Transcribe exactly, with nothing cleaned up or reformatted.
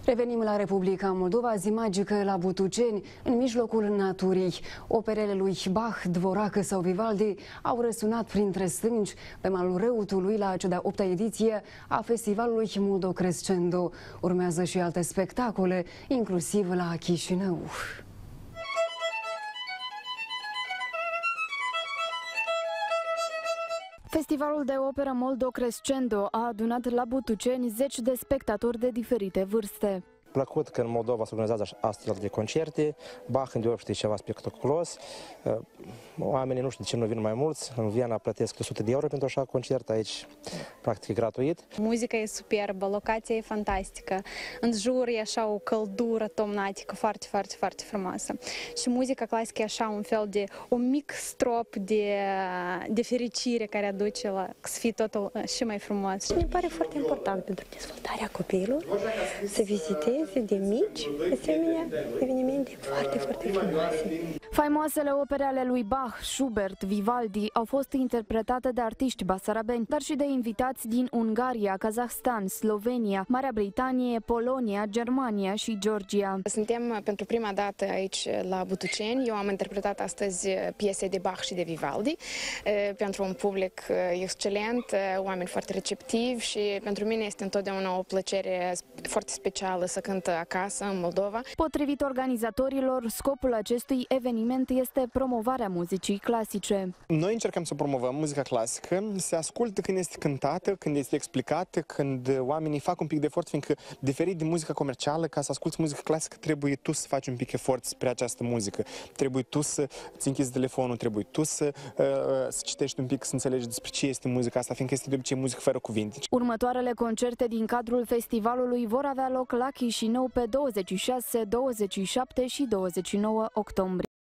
Revenim la Republica Moldova, zi magică la Butuceni, în mijlocul naturii. Operele lui Bach, Dvorak sau Vivaldi au răsunat printre stânci pe malul Răutului la cea de-a opta ediție a festivalului Moldo Crescendo. Urmează și alte spectacole, inclusiv la Chișinău. Festivalul de operă Moldo Crescendo a adunat la Butuceni zeci de spectatori de diferite vârste. Plăcut că în Moldova se organizează astfel de concerte. Bach îndeosebi e ceva spectaculos. Oamenii nu știu de ce nu vin mai mulți. În Viena plătesc o sută de euro pentru așa concert, aici practic e gratuit. Muzica e superbă, locația e fantastică. În jur e așa o căldură tomnatică foarte, foarte, foarte frumoasă. Și muzica clasică e așa un fel de un mic strop de, de fericire care aduce la să fie totul și mai frumos. Mi pare foarte important pentru dezvoltarea copiilor să viziteze de mici asemenea evenimente foarte, foarte frumoase. Faimoasele opere ale lui Bach, Schubert, Vivaldi au fost interpretate de artiști basarabeni, dar și de invitați din Ungaria, Kazahstan, Slovenia, Marea Britanie, Polonia, Germania și Georgia. Suntem pentru prima dată aici la Butuceni. Eu am interpretat astăzi piese de Bach și de Vivaldi pentru un public excelent, oameni foarte receptivi și pentru mine este întotdeauna o plăcere foarte specială să cânt acasă, în Moldova. Potrivit organizatorilor, scopul acestui eveniment este promovarea muzicii clasice. Noi încercăm să promovăm muzica clasică, se ascultă când este cântată, când este explicată, când oamenii fac un pic de efort, fiindcă diferit de muzica comercială, ca să asculți muzică clasică, trebuie tu să faci un pic efort spre această muzică. Trebuie tu să ți închizi telefonul, trebuie tu să, uh, să citești un pic, să înțelegi despre ce este muzica asta, fiindcă este de obicei muzică fără cuvinte. Următoarele concerte din cadrul festivalului vor avea loc la Chișinău pe douăzeci și șase, douăzeci și șapte și douăzeci și nouă octombrie.